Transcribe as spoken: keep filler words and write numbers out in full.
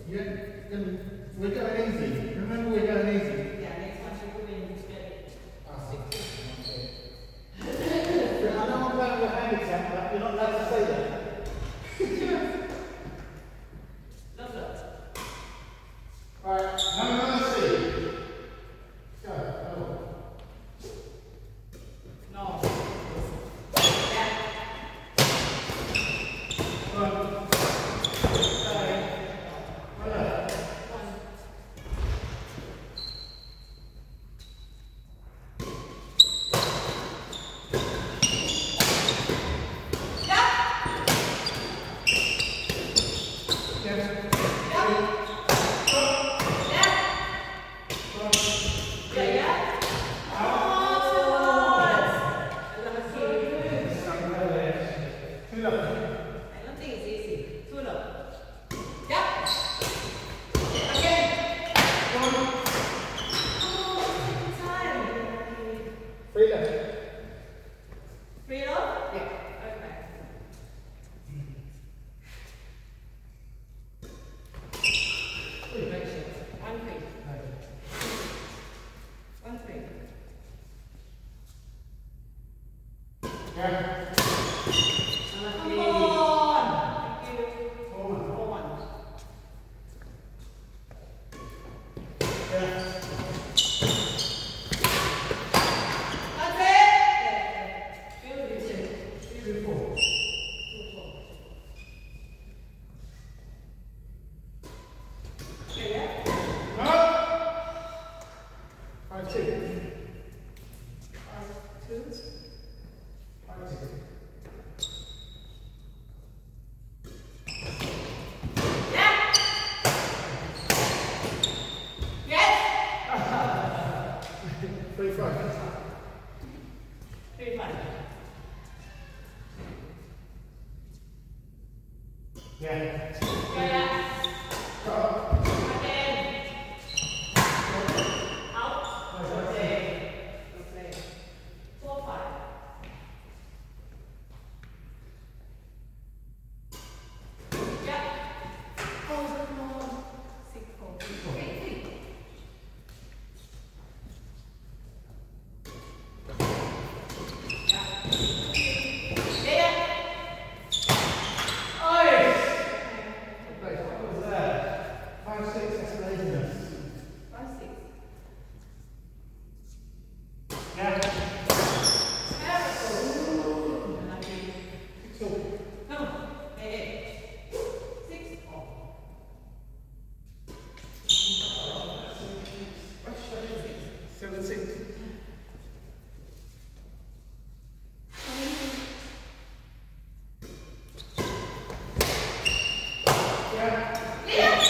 Yeah, then we're going easy. Remember, we're going easy. Yeah, next time you go in, it's better. Ah, six. I know I'm playing with a handicap, but you're not allowed to say that. Love that. Alright, number mercy. Go, go. No. Free left. Free it off? Yeah. Okay. Great shot. One free. One free. Yeah. Come on! Thank you. Four one. Four one. Yeah. Five two. Five two. Five two. Yeah. Yes. Three five. Three five. Yeah. Yeah. Go. Five six, that's laziness. Five six. Yeah. Two. No. Eight. Six. Seven six. Yeah. Yeah.